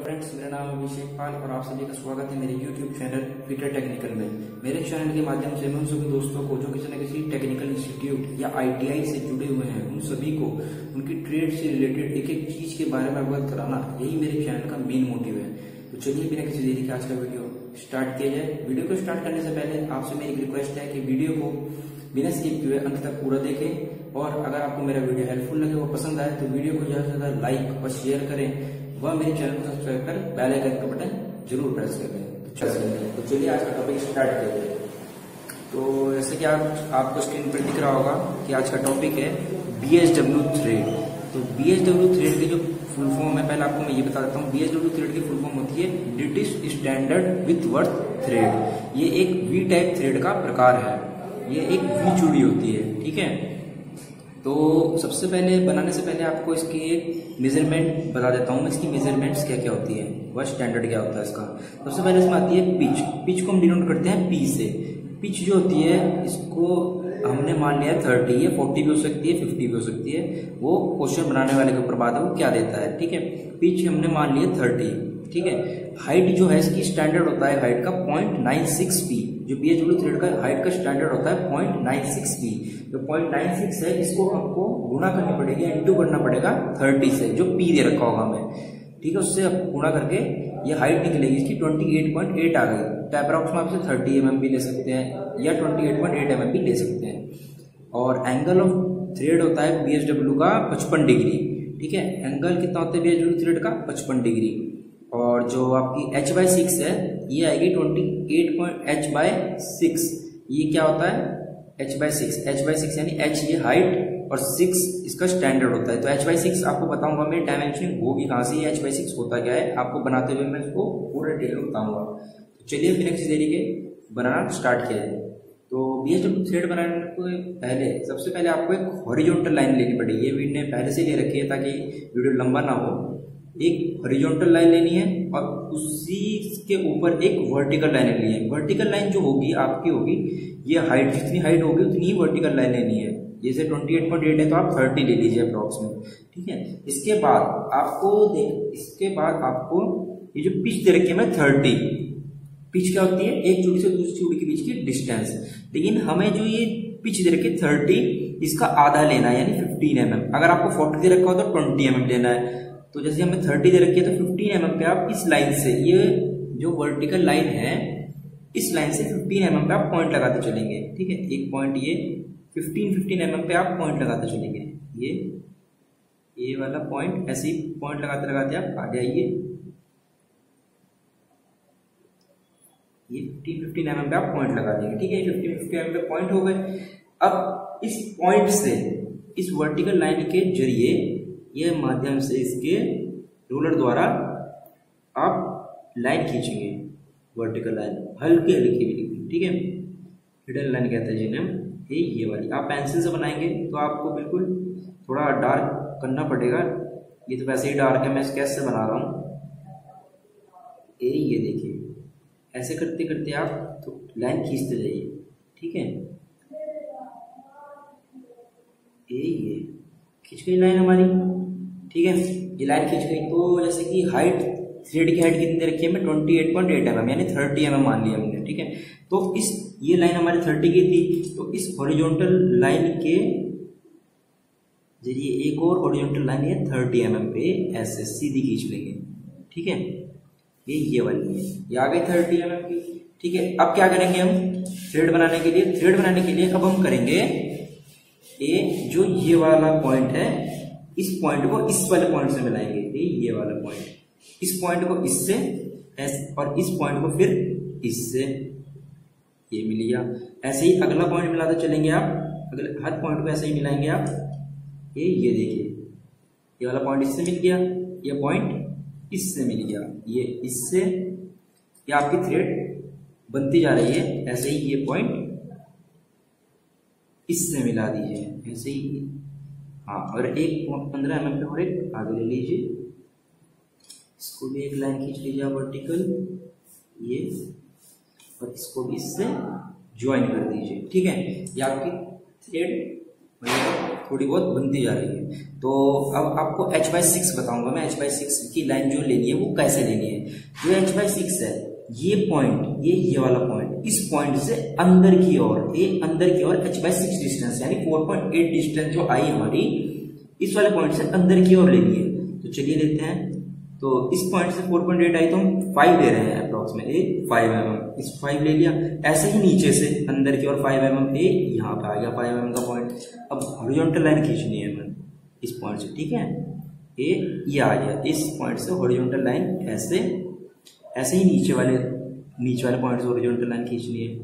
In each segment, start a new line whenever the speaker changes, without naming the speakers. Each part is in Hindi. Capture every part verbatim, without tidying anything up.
फ्रेंड्स, मेरा नाम है अभिषेक पाल और आप सभी का स्वागत है मेरे यूट्यूब चैनल फिटर टेक्निकल में। मेरे चैनल के माध्यम से मैं उन सभी दोस्तों को जो किसी न किसी टेक्निकल इंस्टीट्यूट या आईटीआई से जुड़े हुए हैं, उन सभी को उनकी ट्रेड से रिलेटेड एक एक चीज के बारे में अवगत कराना, यही मेरे चैनल का मेन मोटिव है। तो चलिए बिना किसी देरी के आज का वीडियो स्टार्ट किया जाए। वीडियो को स्टार्ट करने से पहले आपसे मेरी रिक्वेस्ट है कि वीडियो को बिना स्किप किए अंत तक पूरा देखें, और अगर आपको मेरा वीडियो हेल्पफुल लगे, वो पसंद आए, तो वीडियो को ज्यादा से ज्यादा लाइक और शेयर करें, वह मेरे चैनल को सब्सक्राइब कर बेल आइकन का बटन जरूर प्रेस करें। तो चलिए आज का टॉपिक स्टार्ट किया जाए। तो जैसे कि आप आपको स्क्रीन पर दिख रहा होगा कि आज का टॉपिक है बी एस डब्ल्यू थ्रेड। तो बी एस डब्ल्यू थ्रेड की जो फुल फॉर्म है, पहले आपको मैं ये बता देता हूँ। बी एस डब्ल्यू थ्रेड की फुल फॉर्म होती है British standard Whitworth thread. ये एक वी टाइप थ्रेड का प्रकार है, ये एक वी चूड़ी होती है, ठीक है। तो सबसे पहले बनाने से पहले आपको इसकी एक मेजरमेंट बता देता हूँ मैं। इसकी मेजरमेंट्स क्या क्या होती है, वह स्टैंडर्ड क्या होता है इसका। सबसे पहले इसमें आती है पिच। पिच को हम डिनोट करते हैं पी से। पिच जो होती है, इसको हमने मान लिया थर्टी, ये फोर्टी भी हो सकती है, फिफ्टी भी हो सकती है, वो क्वेश्चन बनाने वाले के ऊपर बात है वो क्या देता है, ठीक है। पिच हमने मान लिया थर्टी, ठीक है। हाइट जो है इसकी स्टैंडर्ड होता है हाइट का पॉइंट नाइन सिक्स पी। जो बी एस डब्ल्यू थ्रेड का हाइट का स्टैंडर्ड होता है पॉइंट नाइन सिक्स पी। जो पॉइंट नाइन सिक्स है, इसको हमको गुणा करनी पड़ेगी, इंटू करना पड़ेगा थर्टी से, जो पी दे रखा होगा हमें, ठीक है। उससे गुणा करके ये हाइट निकलेगी इसकी ट्वेंटी एट पॉइंट एट आ गई। तो अप्रॉक्स में आपसे थर्टी एम एम भी ले सकते हैं या twenty eight point eight M M भी ले सकते हैं। और एंगल ऑफ थ्रेड होता है बी एस डब्ल्यू का पचपन डिग्री, ठीक है। एंगल कितना होता है बी एस डब्ल्यू थ्रेड का? पचपन डिग्री। और जो आपकी एच बाई सिक्स है, ये आएगी twenty eight point H by six. ये क्या होता है? H by six. H by six यानी एच ये हाइट और सिक्स इसका स्टैंडर्ड होता है। तो एच बाई सिक्स आपको बताऊंगा मैं, डायमेंशनिंग होगी कहाँ से, एच बाई सिक्स होता क्या है, आपको बनाते हुए मैं इसको पूरे डिटेल में बताऊंगा। तो चलिए बिना किसी देरी के बनाना स्टार्ट किया जाए। तो बी एस डब्ल्यू थ्रेड बनाने को पहले सबसे पहले आपको एक हॉरिजॉन्टल लाइन लेनी पड़ेगी। ये वीडियो ने पहले से ले रखी है ताकि वीडियो लंबा ना हो। एक हॉरिजॉन्टल लाइन लेनी है और उसी के ऊपर एक वर्टिकल लाइन लेनी है। वर्टिकल लाइन जो होगी आपकी होगी, ये हाइट जितनी हाइट होगी उतनी ही वर्टिकल लाइन लेनी है। जैसे ट्वेंटी एट पॉइंट एट है तो आप थर्टी ले लीजिए अप्रॉक्स में, ठीक है। इसके बाद आपको देख इसके बाद आपको ये जो पिच दे रखी है मैं थर्टी। पिच क्या होती है? एक चूड़ी से दूसरी चूड़ी के बीच की डिस्टेंस। लेकिन हमें जो ये पिच दे रखी है थर्टी, इसका आधा लेना है यानी फिफ्टीन एम एम। अगर आपको फोर्टी दे रखा हो तो ट्वेंटी एम एम लेना है। तो जैसे हमें थर्टी दे रखी है तो फिफ्टीन एम एम पे आप इस लाइन से, ये जो वर्टिकल लाइन है, इस लाइन से फिफ्टीन एम एम पे आप पॉइंट लगाते चलेंगे, ठीक है। एक पॉइंट ये फिफ्टीन फिफ्टीन एम एम पे आप पॉइंट लगाते चलेंगे। ये ये वाला पॉइंट ऐसे ही पॉइंट लगाते लगाते आप आगे आइए। ये फिफ्टीन फिफ्टीन एम एम पे आप पॉइंट लगा देंगे, ठीक है। फिफ्टीन फिफ्टीन एम एम पे पॉइंट हो गए। अब इस पॉइंट से इस वर्टिकल लाइन के जरिए, ये माध्यम से इसके रोलर द्वारा आप लाइन खींचेंगे, वर्टिकल लाइन हल्की हल्की, ठीक है। हिडन लाइन कहते हैं जिन्हें हम, ये ये वाली आप पेंसिल से बनाएंगे तो आपको बिल्कुल थोड़ा डार्क करना पड़ेगा। ये तो वैसे ही डार्क है, मैं स्केच से बना रहा हूँ। ये ये देखिए, ऐसे करते करते आप तो लाइन खींचते जाइए, ठीक है। ये ये खींच गई लाइन हमारी, ठीक है। ये लाइन खींच गई। तो जैसे कि हाइट, थ्रेड की हाइट कितनी रखी है मैं twenty eight point eight M M यानी थर्टी एम एम मान लिया हमने, ठीक है। तो इस ये लाइन हमारी थर्टी की थी, तो इस हॉरिजॉन्टल लाइन के जरिए एक और हॉरिजॉन्टल लाइन है थर्टी एम एम पे ऐसे सीधी खींच लेंगे, ठीक है। ये ये वाली है, ये आ गई थर्टी एम एम की, ठीक है। अब क्या करेंगे हम थ्रेड बनाने के लिए? थ्रेड बनाने के लिए अब हम करेंगे ये जो ये वाला पॉइंट है, इस पॉइंट को इस वाले पॉइंट से मिलाएंगे। ये ये वाला पॉइंट, इस पॉइंट को इससे और इस पॉइंट को फिर इससे, ये मिल गया। ऐसे ही अगला पॉइंट मिलाते चलेंगे आप, अगले हर पॉइंट को ऐसे ही मिलाएंगे आप। ये ये देखिए, ये वाला पॉइंट इससे मिल गया, ये पॉइंट इससे मिल गया, ये इससे, ये आपकी थ्रेड बनती जा रही है। ऐसे ही ये पॉइंट इससे मिला दीजिए, ऐसे ही। हाँ, और एक पंद्रह एम एम पे और एक आगे ले लीजिए, इसको भी एक लाइन खींच लीजिए वर्टिकल, ये, और इसको भी इससे ज्वाइन कर दीजिए, ठीक है। ये आपकी थ्रेड थोड़ी बहुत बनती जा रही है। तो अब आपको एच बाई सिक्स बताऊंगा मैं, एच बाई सिक्स की लाइन जो लेनी है वो कैसे लेनी है। जो एच बाई सिक्स है, ये पॉइंट, ये ये वाला पॉइंट, इस पॉइंट से अंदर की ओर, ये अंदर की ओर एच बाई सिक्स डिस्टेंस यानी फोर पॉइंट एट डिस्टेंस जो आई हमारी, इस वाले पॉइंट से अंदर की ओर लेनी है। तो चलिए देखते हैं। तो इस पॉइंट से फोर पॉइंट एट आई तो हम फाइव ले रहे हैं अप्रोक्सीमेटली फाइव एम एम, इस फाइव ले लिया। ऐसे ही नीचे से अंदर की ओर फाइव एम एम, ए यहाँ पे आ गया फाइव एम एम का पॉइंट। अब हॉरिजॉन्टल लाइन खींचनी है हमें इस पॉइंट से, ठीक है, ए ये आ गया, इस पॉइंट से हॉरिजॉन्टल लाइन ऐसे ऐसे ही नीचे वाले नीचे वाले पॉइंट से हॉरिजॉन्टल लाइन खींचनी है।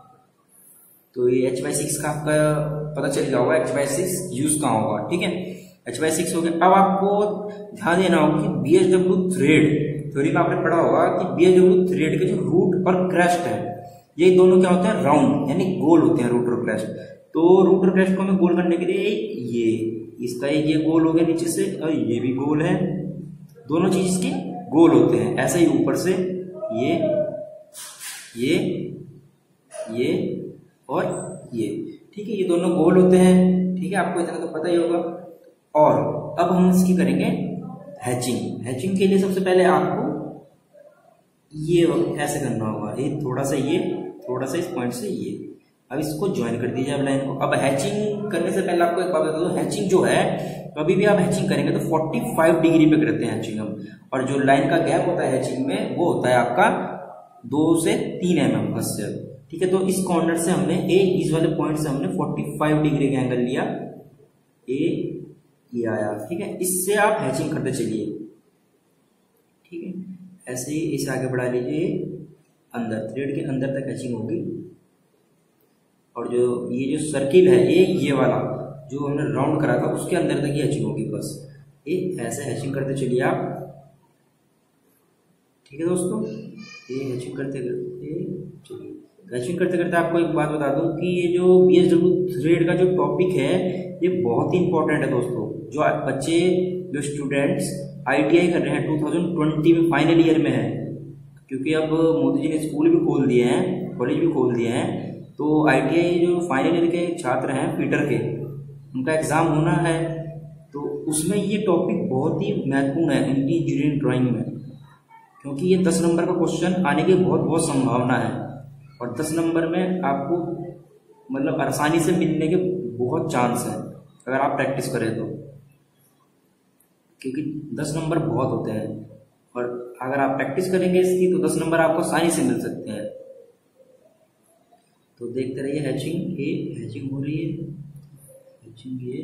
तो ये एच बाई सिक्स का आपका पता चल गया होगा, एच बाई सिक्स यूज कहाँ होगा, ठीक है, एच बाई सिक्स हो गया। अब आपको ध्यान देना होगा कि B H W thread theory में आपने पढ़ा होगा कि बी एच डब्ल्यू थ्रेड के जो रूट और क्रेस्ट है, ये दोनों क्या होते हैं, राउंड यानी गोल होते हैं, रूट और क्रेस्ट। तो रूट और क्रेस्ट को हमें गोल करने के लिए ये इसका एक ये गोल हो गया नीचे से, और ये भी गोल है, दोनों चीज इसके गोल होते हैं। ऐसे ही ऊपर से ये ये ये और ये, ठीक है, ये दोनों गोल होते हैं, ठीक है, आपको इतना तो पता ही होगा। और अब हम इसकी करेंगे हैचिंग। हैचिंग के लिए सबसे पहले आपको ये ऐसे करना होगा, ये थोड़ा सा ये थोड़ा सा इस पॉइंट से ये, अब इसको ज्वाइन कर दीजिए अब लाइन को। अब हैचिंग करने से पहले आपको एक बात बता दूं, हैचिंग जो है कभी भी आप हैचिंग करेंगे तो पैंतालीस डिग्री पे करते हैं हैचिंग हम, और जो लाइन का गैप होता है हैचिंग में वो होता है आपका दो से तीन एम एम बस से, ठीक है। तो इस कॉर्नर से हमने ए, इस वाले पॉइंट से हमने पैंतालीस डिग्री का एंगल लिया, ए ये आया, ठीक है। इससे आप हैचिंग करते चलिए, ठीक है, ऐसे ही इसे आगे बढ़ा लीजिए, अंदर थ्रेड के अंदर तक हैचिंग होगी। और जो ये जो सर्किल है, ये ये वाला जो हमने राउंड करा था उसके अंदर तक ही हैचिंग होगी बस। ये ऐसे हैचिंग करते चलिए आप, ठीक है दोस्तों। ये हैचिंग करते करते चलिए, हैचिंग करते करते आपको एक बात बता दूं कि ये जो बी एच डब्ल्यू थ्रेड का जो टॉपिक है ये बहुत ही इंपॉर्टेंट है दोस्तों। जो बच्चे जो स्टूडेंट्स आई टी आई कर रहे हैं टू थाउजेंड ट्वेंटी में फाइनल ईयर में है, क्योंकि अब मोदी जी ने स्कूल भी खोल दिए हैं, कॉलेज भी खोल दिए हैं, तो आई टी आई जो फाइनल ईयर के छात्र हैं फीटर के, उनका एग्जाम होना है, तो उसमें ये टॉपिक बहुत ही महत्वपूर्ण है इंजीनियरिंग ड्राइंग में, क्योंकि ये दस नंबर का क्वेश्चन आने की बहुत बहुत संभावना है। और दस नंबर में आपको मतलब आसानी से मिलने के बहुत चांस है अगर आप प्रैक्टिस करें तो, क्योंकि दस नंबर बहुत होते हैं, और अगर आप प्रैक्टिस करेंगे इसकी तो दस नंबर आपको आसानी से मिल सकते हैं। तो देखते रहिए, हैचिंग ये हैचिंग हो रही है, हैचिंग ये।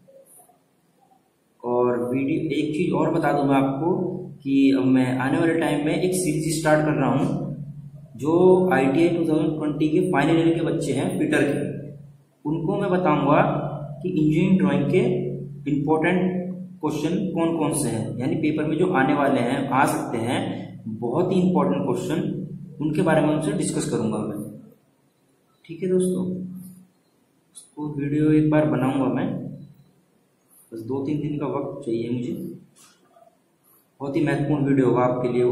और वीडियो एक चीज और बता दूं मैं आपको कि अब मैं आने वाले टाइम में एक सीरीज स्टार्ट कर रहा हूं, जो I T I two thousand twenty के फाइनल ईयर के बच्चे हैं फीटर के, उनको मैं बताऊंगा कि इंजीनियरिंग ड्राइंग के इंपॉर्टेंट क्वेश्चन कौन कौन से हैं, यानी पेपर में जो आने वाले हैं, आ सकते हैं, बहुत ही इंपॉर्टेंट क्वेश्चन, उनके बारे में उनसे डिस्कस करूंगा मैं, ठीक है दोस्तों। उसको वीडियो एक बार बनाऊंगा मैं, बस दो तीन दिन का वक्त चाहिए मुझे, बहुत ही महत्वपूर्ण वीडियो होगा आपके लिए वो।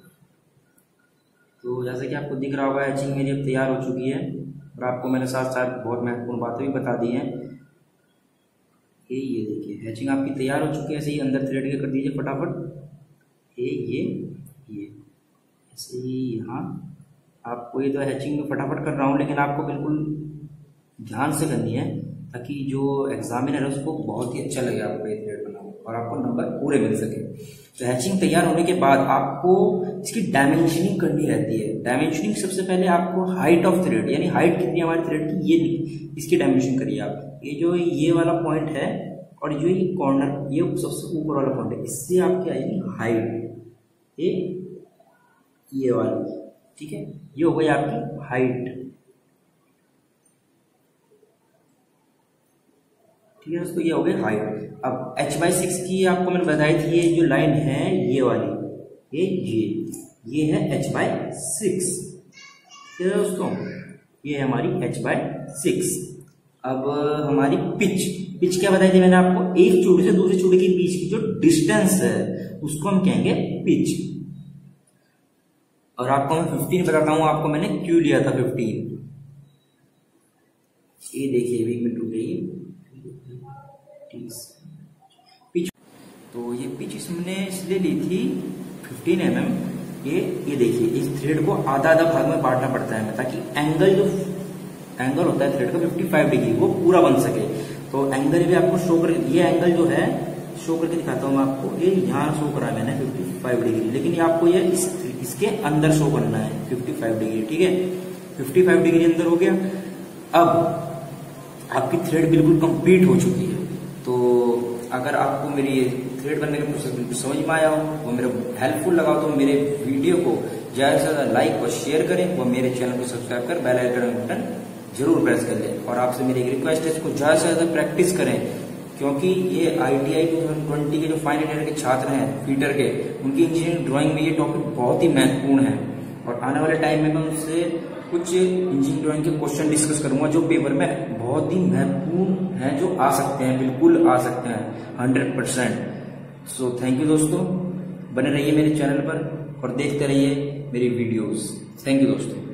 तो जैसे कि आपको दिख रहा होगा हैचिंग मेरी अब तैयार हो चुकी है, और आपको मैंने साथ साथ बहुत महत्वपूर्ण बातें भी बता दी हैं। ये ये देखिए हैचिंग आपकी तैयार हो चुकी है, ऐसे ही अंदर थ्रेड के कर दीजिए फटाफट, ये ये ये ऐसे ही यहाँ आपको, ये तो हैचिंग में फटाफट कर रहा हूँ, लेकिन आपको बिल्कुल ध्यान से करनी है ताकि जो एग्जामिनर है उसको बहुत ही अच्छा लगे आपको ये थ्रेड बनाना, और आपको नंबर पूरे मिल सके। तो हैचिंग तैयार होने के बाद आपको इसकी डायमेंशनिंग करनी रहती है। डायमेंशनिंग सबसे पहले आपको हाइट ऑफ थ्रेड, यानी हाइट कितनी हमारी थ्रेड की, ये नहीं, इसकी डायमेंशन करिए आप। ये जो ये वाला पॉइंट है और जो ये कॉर्नर, ये सबसे ऊपर वाला पॉइंट है, इससे आपकी आएगी हाइट, ये ये वाली, ठीक है, ये हो गई आपकी हाइट, ठीक है दोस्तों, ये हो गई हाइट। अब एच बाई सिक्स की आपको मैंने बताई थी, ये जो लाइन है ये वाली, ये ये ये है एच बाई सिक्स, ठीक है दोस्तों, ये है हमारी एच बाई सिक्स। अब हमारी पिच, पिच क्या बताई थी मैंने आपको, एक चूड़ी से दूसरी चूड़ी के बीच की जो डिस्टेंस है उसको हम कहेंगे पिच। और आपको मैं फिफ्टीन बताता हूं, आपको मैंने क्यों लिया था फिफ्टीन, ये देखिए एक मिनट रुक जाइए, पिच। तो ये पिच हमने इसलिए ली थी फिफ्टीन एम एम। ये ये देखिए, इस थ्रेड को आधा आधा भाग में बांटना पड़ता है ताकि एंगल जो एंगल होता है थ्रेड का पचपन डिग्री वो पूरा बन सके। तो एंगल भी आपको शो कर, ये एंगल जो है शो करके दिखाता हूँ मैं आपको। ये यहाँ शो करा है मैंने पचपन डिग्री, लेकिन ये आपको ये इस, इसके अंदर शो करना है पचपन डिग्री। ठीक है, पचपन डिग्री अंदर हो गया। अब आपकी थ्रेड बिल्कुल कंप्लीट हो चुकी है। तो अगर आपको मेरी ये थ्रेड करने का प्रोसेस बिल्कुल समझ में आया हो, वो मेरे हेल्पफुल लगा तो मेरे वीडियो को ज्यादा से ज्यादा लाइक और शेयर करें, वो मेरे चैनल को सब्सक्राइब कर बेल आइकन बटन जरूर प्रेस कर लें। और आपसे मेरी एक रिक्वेस्ट है, इसको ज्यादा से ज्यादा प्रैक्टिस करें, क्योंकि ये I T I two thousand twenty के जो फाइनल ईयर के छात्र हैं फीटर के, उनकी इंजीनियरिंग ड्राइंग में ये टॉपिक बहुत ही महत्वपूर्ण है। और आने वाले टाइम में मैं उनसे कुछ इंजीनियरिंग ड्राइंग के क्वेश्चन डिस्कस करूंगा जो पेपर में बहुत ही महत्वपूर्ण हैं, जो आ सकते हैं, बिल्कुल आ सकते हैं hundred percent. So thank you दोस्तों, बने रहिए मेरे चैनल पर और देखते रहिए मेरी वीडियोस। थैंक यू दोस्तों।